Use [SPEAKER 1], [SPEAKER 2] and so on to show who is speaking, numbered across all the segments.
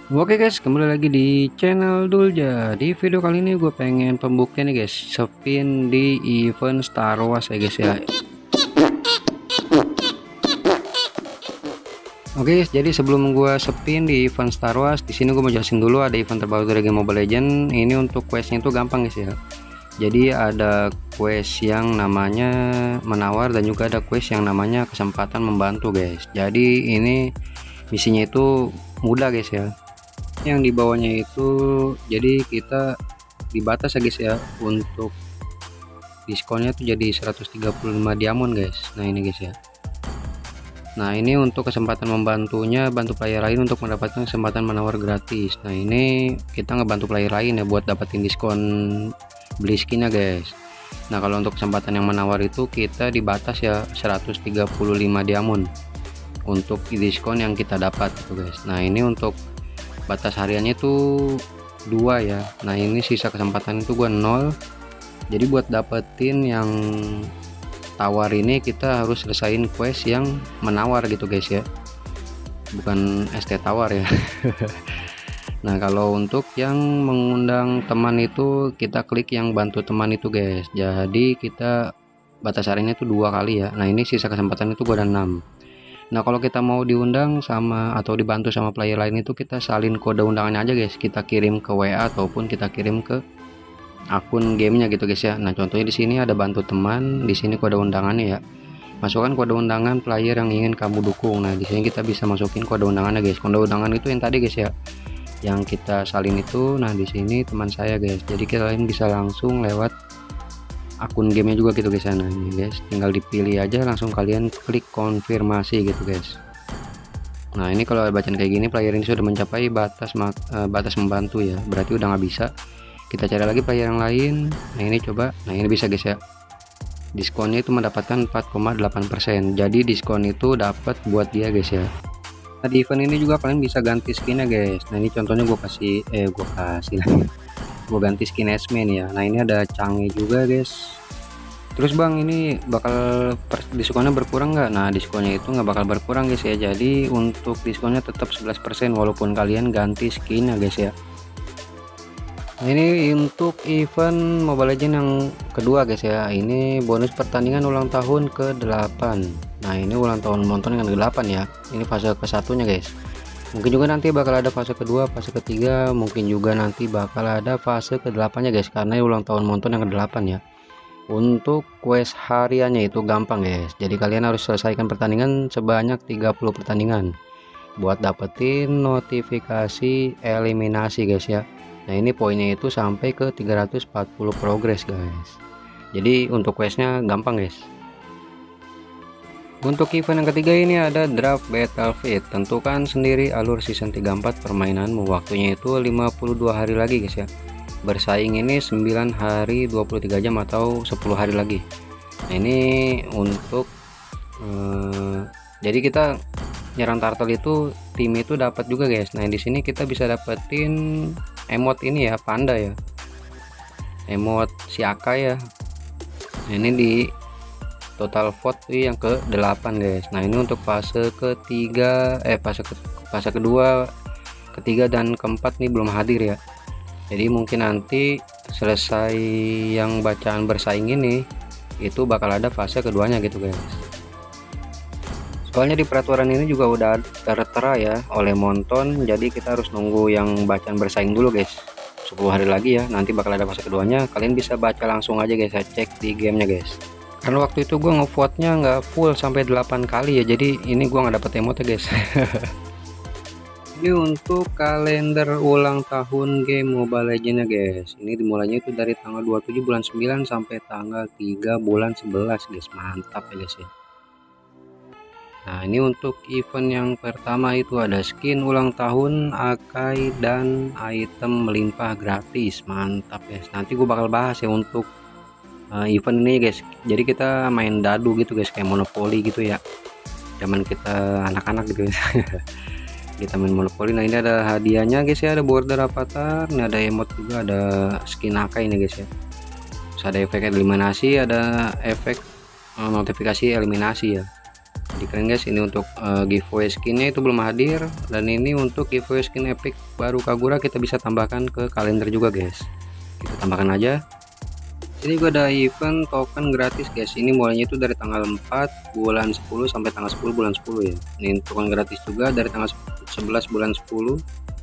[SPEAKER 1] Oke guys, kembali lagi di channel Dulja. Di video kali ini gue pengen pembuktian nih guys, spin di event Star Wars ya guys ya. Oke guys, jadi sebelum gue spin di event Star Wars, di sini gue mau jelasin dulu ada event terbaru dari game Mobile Legends. Ini untuk questnya itu gampang guys ya. Jadi ada quest yang namanya menawar dan juga ada quest yang namanya kesempatan membantu guys. Jadi ini misinya itu mudah guys ya. Yang di bawahnya itu jadi kita dibatas ya guys ya, untuk diskonnya tuh jadi 135 diamond guys. Nah ini guys ya. Nah ini untuk kesempatan membantunya, bantu player lain untuk mendapatkan kesempatan menawar gratis. Nah ini kita ngebantu player lain ya buat dapetin diskon beli skinnya guys. Nah kalau untuk kesempatan yang menawar itu kita dibatas ya 135 diamond untuk diskon yang kita dapat gitu guys. Nah ini untuk batas hariannya itu 2 ya. Nah ini sisa kesempatan itu gua 0. Jadi buat dapetin yang tawar ini kita harus selesain quest yang menawar gitu guys ya, bukan ST tawar ya. Nah kalau untuk yang mengundang teman itu kita klik yang bantu teman itu guys. Jadi kita batas harinya itu 2 kali ya. Nah ini sisa kesempatan itu gua ada 6. Nah kalau kita mau diundang sama atau dibantu sama player lain itu kita salin kode undangannya aja guys, kita kirim ke WA ataupun kita kirim ke akun gamenya gitu guys ya. Nah contohnya di sini ada bantu teman, di sini kode undangannya ya. Masukkan kode undangan player yang ingin kamu dukung. Nah di sini kita bisa masukin kode undangannya guys. Kode undangan itu yang tadi guys ya, yang kita salin itu. Nah di sini teman saya guys, jadi kalian bisa langsung lewat akun gamenya juga gitu guys. Nah ini guys tinggal dipilih aja, langsung kalian klik konfirmasi gitu guys. Nah ini kalau bacaan kayak gini player ini sudah mencapai batas membantu ya, berarti udah nggak bisa. Kita cari lagi player yang lain. Nah ini coba, nah ini bisa guys ya, diskonnya itu mendapatkan 4,8%. jadi diskon itu dapat buat dia guys ya. Nah di event ini juga kalian bisa ganti skinnya guys. Nah ini contohnya gue kasih gue ganti skin Esme nih ya. Nah ini ada Canggih juga guys. Terus bang ini bakal diskonnya berkurang nggak? Nah diskonnya itu nggak bakal berkurang guys ya, jadi untuk diskonnya tetap 11% walaupun kalian ganti skinnya guys ya. Nah, ini untuk event Mobile Legends yang kedua guys ya. Ini bonus pertandingan ulang tahun ke-8. Nah ini ulang tahun Monton yang ke-8 ya. Ini fase ke-1 nya guys. Mungkin juga nanti bakal ada fase kedua, fase ketiga, mungkin juga nanti bakal ada fase ke-8 nya guys, karena ulang tahun Monton yang ke-8 ya. Untuk quest hariannya itu gampang guys, jadi kalian harus selesaikan pertandingan sebanyak 30 pertandingan buat dapetin notifikasi eliminasi guys ya. Nah ini poinnya itu sampai ke 340 progress guys. Jadi untuk questnya gampang guys. Untuk event yang ketiga ini ada draft Battlefield. Tentukan sendiri alur season 34 permainanmu. Waktunya itu 52 hari lagi guys ya. Bersaing ini 9 hari 23 jam atau 10 hari lagi. Nah ini untuk jadi kita nyerang turtle itu tim itu dapat juga guys. Nah di sini kita bisa dapetin emot ini ya, panda ya, emot si Aka ya. Nah ini di total vote yang ke-8 guys. Nah ini untuk fase ketiga fase kedua, ketiga dan keempat nih belum hadir ya. Jadi mungkin nanti selesai yang bacaan bersaing ini itu bakal ada fase keduanya gitu guys. Soalnya di peraturan ini juga udah tertera ya oleh Monton, jadi kita harus nunggu yang bacaan bersaing dulu guys. 10 hari lagi ya, nanti bakal ada fase keduanya. Kalian bisa baca langsung aja guys, saya cek di gamenya guys. Karena waktu itu gue ngevote-nya nggak full sampai 8 kali ya, jadi ini gue nggak dapet emote guys. Ini untuk kalender ulang tahun game Mobile Legends guys. Ini dimulainya itu dari tanggal 27 bulan 9 sampai tanggal 3 bulan 11 guys. Mantap ya guys ya. Nah ini untuk event yang pertama itu ada skin ulang tahun, Akai, dan item melimpah gratis. Mantap guys. Nanti gue bakal bahas ya untuk event ini guys. Jadi kita main dadu gitu guys, kayak monopoli gitu ya, zaman kita anak-anak gitu guys. Kita main monopoli. Nah ini ada hadiahnya guys ya, ada border avatar, ini ada emote juga, ada skin Akai ini guys ya. Terus ada efek eliminasi, ada efek notifikasi eliminasi ya. Jadi keren guys, ini untuk giveaway skinnya itu belum hadir, dan ini untuk giveaway skin epic baru Kagura kita bisa tambahkan ke kalender juga guys. Kita tambahkan aja. Ini juga ada event token gratis guys, ini mulainya itu dari tanggal 4 bulan 10 sampai tanggal 10 bulan 10 ya. Ini token gratis juga dari tanggal 11 bulan 10.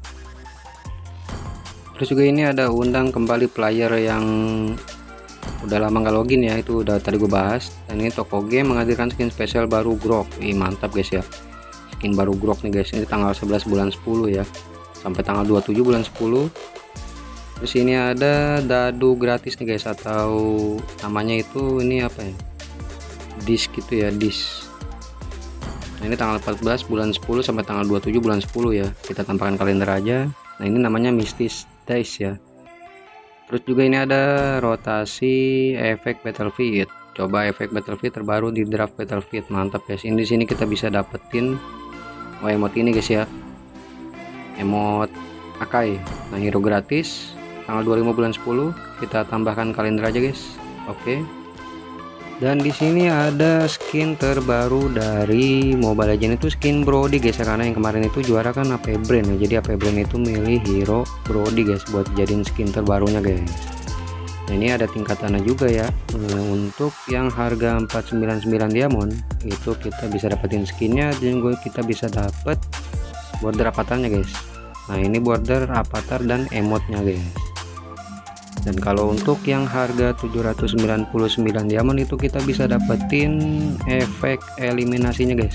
[SPEAKER 1] Terus juga ini ada undang kembali player yang udah lama nggak login ya, itu udah tadi gue bahas. Dan ini toko game menghadirkan skin spesial baru Grok. Mantap guys ya, skin baru Grok nih guys, ini tanggal 11 bulan 10 ya sampai tanggal 27 bulan 10. Terus ini ada dadu gratis nih guys, atau namanya itu ini apa ya, disk gitu ya, disk. Nah ini tanggal 14 bulan 10 sampai tanggal 27 bulan 10 ya, kita tambahkan kalender aja. Nah ini namanya Mistis Days ya. Terus juga ini ada rotasi efek Battlefield. Coba efek Battlefield terbaru di draft Battlefield, mantap guys. Ini di sini kita bisa dapetin emot ini guys ya, emot Akai. Nah hero gratis tanggal 25 bulan 10, kita tambahkan kalender aja guys. Oke. Dan di sini ada skin terbaru dari Mobile Legends, itu skin Brody guys ya, karena yang kemarin itu juara kan AP Brand ya. Jadi AP Brand itu milih hero Brody guys buat jadiin skin terbarunya guys. Nah ini ada tingkatannya juga ya. Untuk yang harga 499 diamond itu kita bisa dapetin skinnya, dan kita bisa dapet border avatarnya guys. Nah ini border avatar dan emotnya guys. Dan kalau untuk yang harga 799 diamond itu kita bisa dapetin efek eliminasinya guys.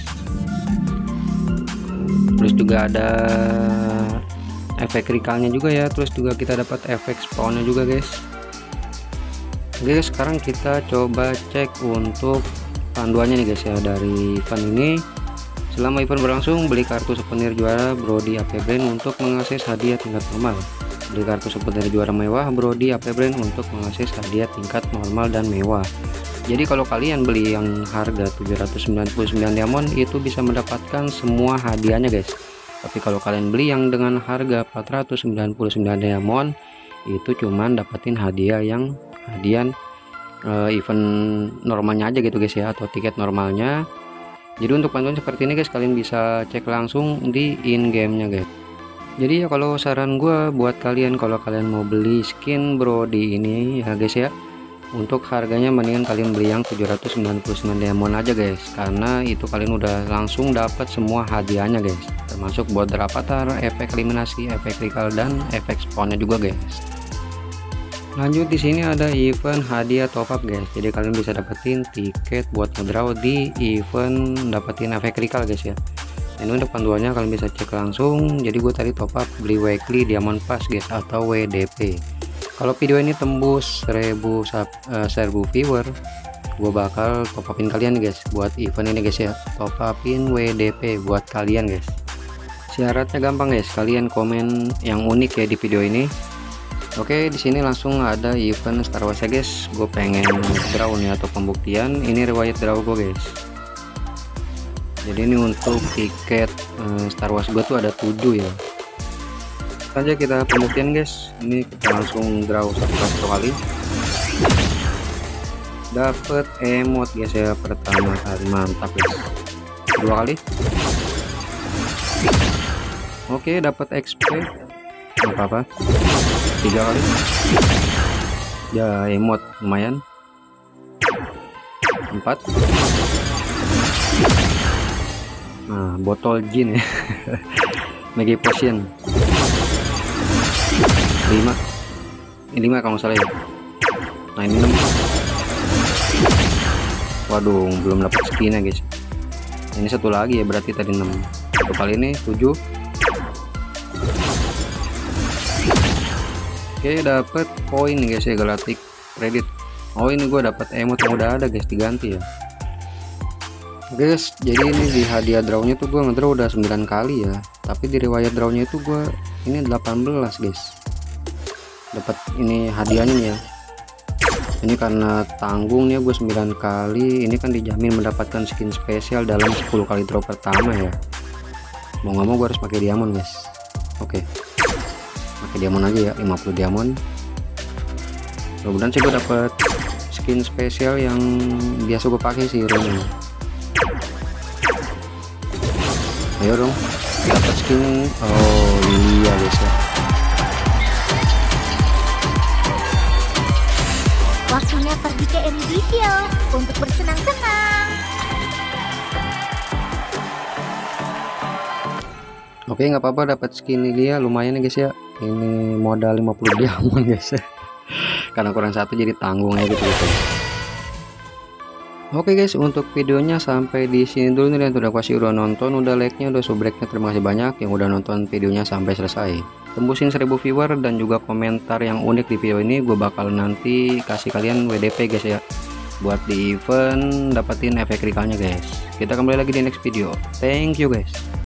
[SPEAKER 1] Terus juga ada efek recallnya juga ya. Terus juga kita dapat efek spawnnya juga guys. Oke, sekarang kita coba cek untuk panduannya nih guys ya, dari event ini. Selama event berlangsung, beli kartu souvenir juara Brody AP Brand untuk mengakses hadiah tingkat normal. Beli kartu souvenir juara mewah Brody AP Brand untuk mengakses hadiah tingkat normal dan mewah. Jadi kalau kalian beli yang harga 799 diamond itu bisa mendapatkan semua hadiahnya guys. Tapi kalau kalian beli yang dengan harga 499 diamond itu cuman dapatin hadiah yang event normalnya aja gitu guys ya, atau tiket normalnya. Jadi untuk panduan seperti ini guys, kalian bisa cek langsung di in gamenya guys. Jadi ya kalau saran gue buat kalian, kalau kalian mau beli skin Brody ini ya guys ya, untuk harganya mendingan kalian beli yang 799 diamond aja guys, karena itu kalian udah langsung dapat semua hadiahnya guys, termasuk border avatar, efek eliminasi, efek recall, dan efek spawnnya juga guys. Lanjut, di sini ada event hadiah top up guys, jadi kalian bisa dapetin tiket buat ngedraw di event dapetin efek recall guys ya. Ini untuk panduannya kalian bisa cek langsung. Jadi gue tadi top up beli weekly diamond pass guys, atau WDP. Kalau video ini tembus 1000 viewer, gue bakal top upin kalian guys buat event ini guys ya, top upin WDP buat kalian guys. Syaratnya gampang guys, kalian komen yang unik ya di video ini. Oke, di sini langsung ada event Star Wars ya guys. Gue pengen draw nih atau pembuktian. Ini riwayat draw gue guys. Jadi ini untuk tiket Star Wars gue tuh ada 7 ya. Saja kita pembuktian guys. Ini kita langsung draw satu kali. Dapat emot guys ya pertama kali, mantap guys. Dua kali. Oke, dapat XP. Nggak apa-apa. 3 kali. Ya emot lumayan. 4. Nah, botol jin ya. Mega potion 5. Ini 5 kalau nggak salah ya. Nah ini 6. Waduh, belum dapat skinnya guys. Ini satu lagi ya, berarti tadi 6. Satu kali ini 7. Oke, dapat koin guys ya, Galactic Credit. Oh ini gue dapat emot yang udah ada guys, diganti ya guys. Jadi ini di hadiah drawnya tuh gue ngedraw udah 9 kali ya, tapi di riwayat drawnya itu gue ini 18 guys dapat ini hadiahnya nih ya. Ini karena tanggungnya gue 9 kali, ini kan dijamin mendapatkan skin spesial dalam 10 kali draw pertama ya. Mau nggak mau gue harus pakai diamond guys. Oke, pakai diamond aja ya, 50 diamond. Mudah-mudahan sih gue dapet skin spesial yang biasa gue pakai sih, hero ini. Ayo dong, dapat skin. Oh iya guys ya.
[SPEAKER 2] Waktunya pergi ke Nvidia untuk bersenang-senang.
[SPEAKER 1] Oke, nggak apa-apa dapat skin Lilia, lumayan ya guys ya. Ini modal 50 diamond guys ya. Karena kurang satu jadi tanggung aja gitu. Oke guys, untuk videonya sampai di sini dulu nih. Yang udah nonton, udah like-nya, udah subscribe-nya, terima kasih banyak yang udah nonton videonya sampai selesai. Tembusin 1000 viewer dan juga komentar yang unik di video ini, gue bakal nanti kasih kalian WDP guys ya, buat di event dapetin efek recall-nya guys. Kita kembali lagi di next video. Thank you guys.